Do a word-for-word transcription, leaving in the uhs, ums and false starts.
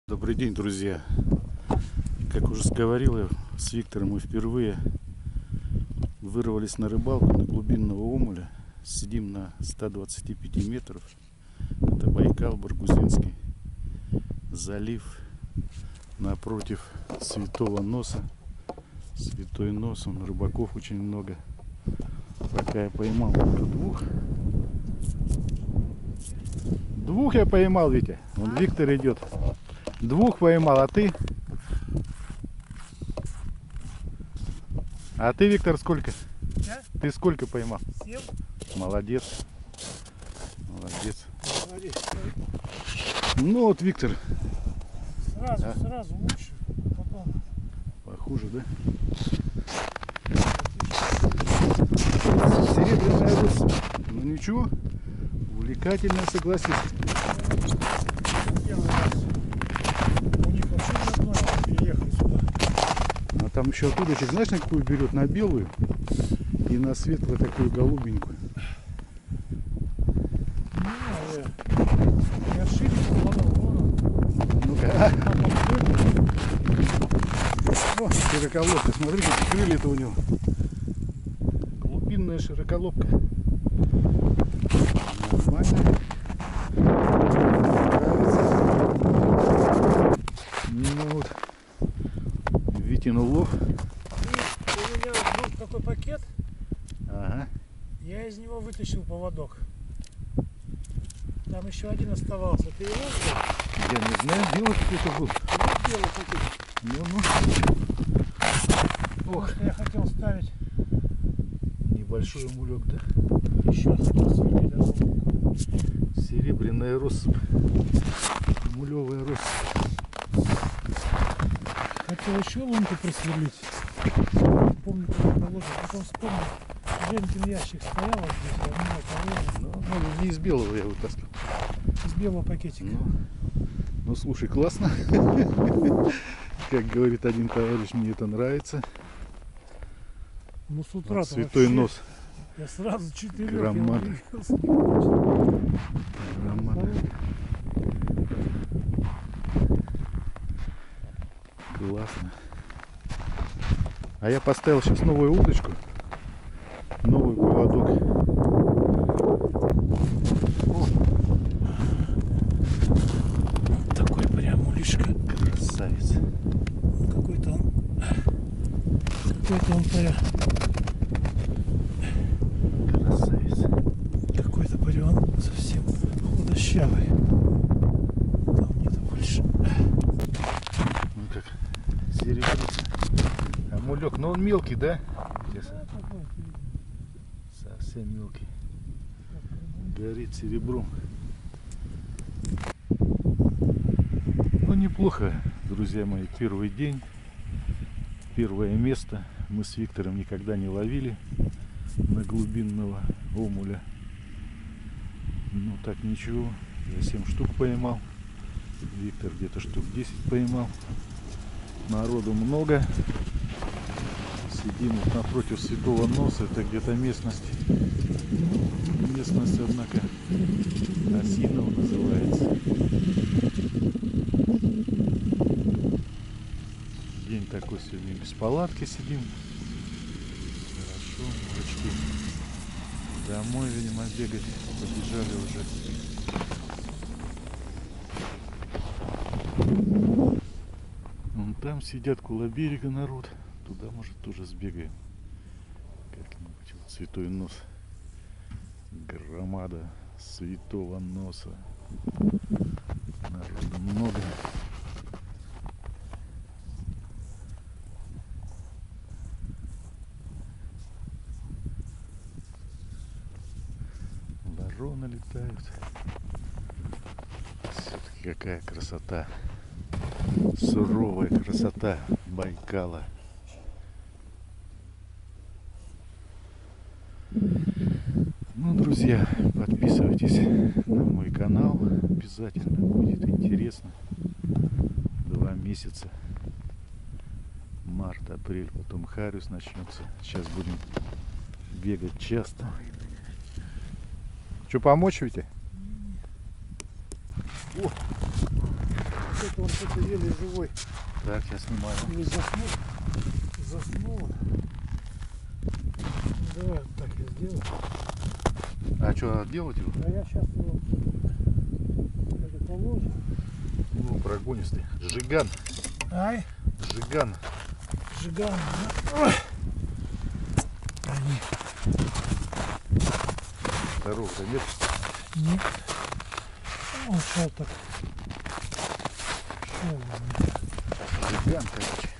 Добрый день, друзья! Как уже говорил, с Виктором мы впервые вырвались на рыбалку на глубинного омуля. Сидим на ста двадцати пяти метров. Это Байкал, Баргузинский залив. Напротив Святого Носа. Святой Нос, он рыбаков очень много. Пока я поймал только двух. Двух я поймал, Витя. Вон Виктор идет. Двух поймал, а ты? А ты, Виктор, сколько? Я? Ты сколько поймал? Семь. Молодец. Молодец. Молодец. Ну вот, Виктор. Сразу, а? сразу лучше. Потом. Похуже, да? Серебряная рысь. Ну ничего. Увлекательно, согласись. Первый раз. У них вообще не одной переехали сюда. А там еще оттуда, знаешь, на какую берет? На белую и на светлую такую голубенькую. Ну, я, я шире положил, вон. Ну-ка. О, широколобка. Смотри, какие крылья-то у него. Глубинная широколобка. Нормально. Ну вот. Витин улов. И у меня был такой пакет. Ага. Я из него вытащил поводок. Там еще один оставался. Ты его взял? Я не знаю, белый какой-то был. Ну, белый пакет. Ну, ну. Потому Ох. что я хотел ставить. Небольшой мулек, да? Еще хотел сверлить одну. Серебряная россыпь. Мулевая россыпь. Хотел еще лунку просверлить. Не помню, как положил. Потом вспомнил. Женькин ящик стоял вот здесь, а у меня положил. Ну, ну, не из белого я вытаскивал. Из белого пакетика. Ну, ну слушай, классно. Как говорит один товарищ, мне это нравится. Ну с утра Вот Святой Нос. Я сразу четырех. Громада. Громада. Классно. А я поставил сейчас новую удочку. Новый поводок. О. Такой прям улишка. Красавец. Какой-то он. Какой-то он прям. Красавец. Какой-то прям он совсем худощавый. Там где-то больше. Ну как, серебрица. А мулек, ну он мелкий, да? Да, такой. Совсем мелкий. Горит серебром. Ну неплохо, друзья мои, первый день. Первое место. Мы с Виктором никогда не ловили на глубинного омуля. Ну так ничего. Я семь штук поймал. Виктор где-то штук десять поймал. Народу много. Сидим вот напротив Святого Носа. Это где-то местность. Местность, однако, Осинова называется. День такой сегодня, без палатки сидим. Хорошо, мужички. Домой, видимо, бегать. Побежали уже. Вон там сидят около берега народ. Туда, может, тоже сбегаем. Как-нибудь. Вот Святой Нос. Громада Святого Носа. Народу много. Вороны летают. Все-таки какая красота. Суровая красота Байкала. Ну, друзья, подписывайтесь на мой канал. Обязательно будет интересно. Два месяца. Март, апрель, потом Хариус начнется. Сейчас будем бегать часто. Что, помочь, Витя? О! что-то он что-то еле живой. Так, я снимаю. Или заснул. Заснул. Ну, давай вот так я сделаю. А что, делать его? А я сейчас его это положу. Ну, прогонистый. Жиган. Ай, Жиган. жиган. Да? Они. Второго-то нет. Нет. Он шел так. Шел. Жиган, короче.